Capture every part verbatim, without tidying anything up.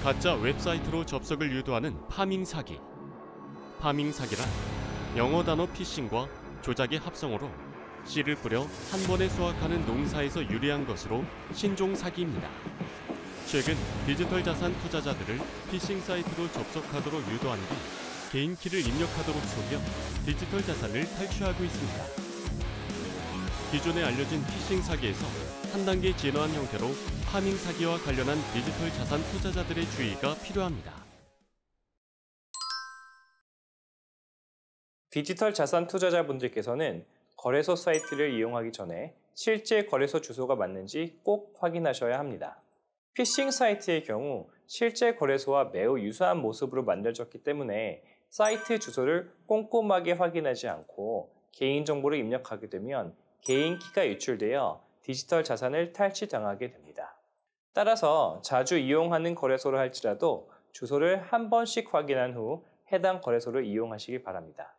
가짜 웹사이트로 접속을 유도하는 파밍 사기. 파밍 사기란 영어 단어 피싱과 조작의 합성어로 씨를 뿌려 한 번에 수확하는 농사에서 유리한 것으로 신종 사기입니다. 최근 디지털 자산 투자자들을 피싱 사이트로 접속하도록 유도한 뒤 개인 키를 입력하도록 속여 디지털 자산을 탈취하고 있습니다. 기존에 알려진 피싱 사기에서 한 단계 진화한 형태로 파밍 사기와 관련한 디지털 자산 투자자들의 주의가 필요합니다. 디지털 자산 투자자분들께서는 거래소 사이트를 이용하기 전에 실제 거래소 주소가 맞는지 꼭 확인하셔야 합니다. 피싱 사이트의 경우 실제 거래소와 매우 유사한 모습으로 만들어졌기 때문에 사이트 주소를 꼼꼼하게 확인하지 않고 개인정보를 입력하게 되면 개인 키가 유출되어 디지털 자산을 탈취당하게 됩니다. 따라서 자주 이용하는 거래소를 할지라도 주소를 한 번씩 확인한 후 해당 거래소를 이용하시기 바랍니다.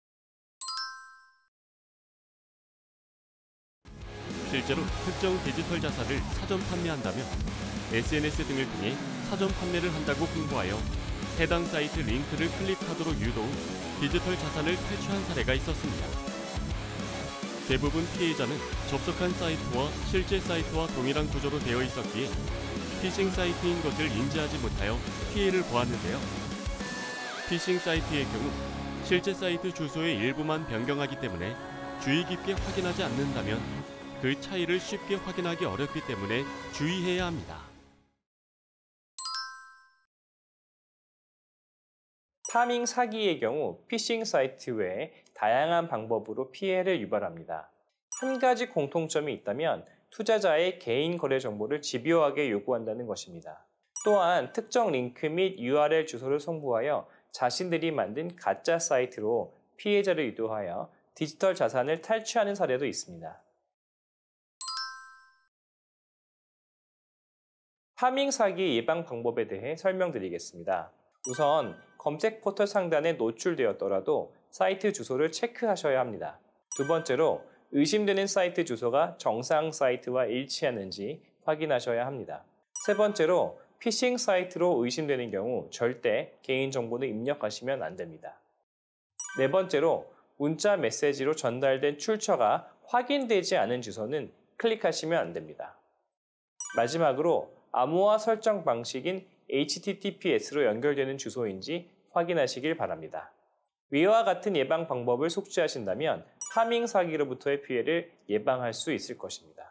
실제로 특정 디지털 자산을 사전 판매한다면 에스엔에스 등을 통해 사전 판매를 한다고 홍보하여 해당 사이트 링크를 클릭하도록 유도 후 디지털 자산을 탈취한 사례가 있었습니다. 대부분 피해자는 접속한 사이트와 실제 사이트와 동일한 구조로 되어 있었기에 피싱 사이트인 것을 인지하지 못하여 피해를 보았는데요. 피싱 사이트의 경우 실제 사이트 주소의 일부만 변경하기 때문에 주의 깊게 확인하지 않는다면 그 차이를 쉽게 확인하기 어렵기 때문에 주의해야 합니다. 파밍 사기의 경우 피싱 사이트 외에 다양한 방법으로 피해를 유발합니다. 한 가지 공통점이 있다면 투자자의 개인 거래 정보를 집요하게 요구한다는 것입니다. 또한 특정 링크 및 유알엘 주소를 송부하여 자신들이 만든 가짜 사이트로 피해자를 유도하여 디지털 자산을 탈취하는 사례도 있습니다. 파밍 사기 예방 방법에 대해 설명드리겠습니다. 우선 검색 포털 상단에 노출되었더라도 사이트 주소를 체크하셔야 합니다. 두 번째로 의심되는 사이트 주소가 정상 사이트와 일치하는지 확인하셔야 합니다. 세 번째로 피싱 사이트로 의심되는 경우 절대 개인정보는 입력하시면 안 됩니다. 네 번째로 문자 메시지로 전달된 출처가 확인되지 않은 주소는 클릭하시면 안 됩니다. 마지막으로 암호화 설정 방식인 에이치티티피에스로 연결되는 주소인지 확인하시길 바랍니다. 위와 같은 예방 방법을 숙지하신다면 파밍 사기로부터의 피해를 예방할 수 있을 것입니다.